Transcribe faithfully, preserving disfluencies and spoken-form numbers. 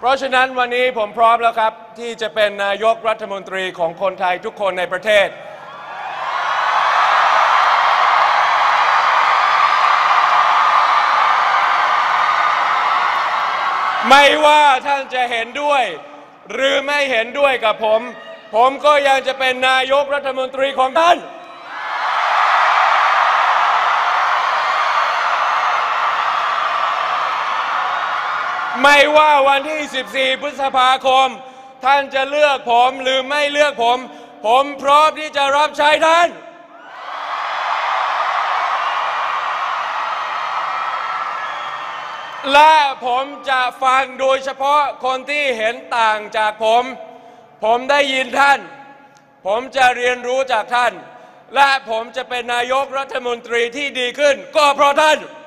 เพราะฉะนั้นวันนี้ผมพร้อมแล้วครับที่จะเป็นนายกรัฐมนตรีของคนไทยทุกคนในประเทศไม่ว่าท่านจะเห็นด้วยหรือไม่เห็นด้วยกับผมผมก็ยังจะเป็นนายกรัฐมนตรีของท่านไม่ว่าวันที่สิบสี่พฤษภาคมท่านจะเลือกผมหรือไม่เลือกผมผมพร้อมที่จะรับใช้ท่านและผมจะฟังโดยเฉพาะคนที่เห็นต่างจากผมผมได้ยินท่านผมจะเรียนรู้จากท่านและผมจะเป็นนายกรัฐมนตรีที่ดีขึ้นก็เพราะท่าน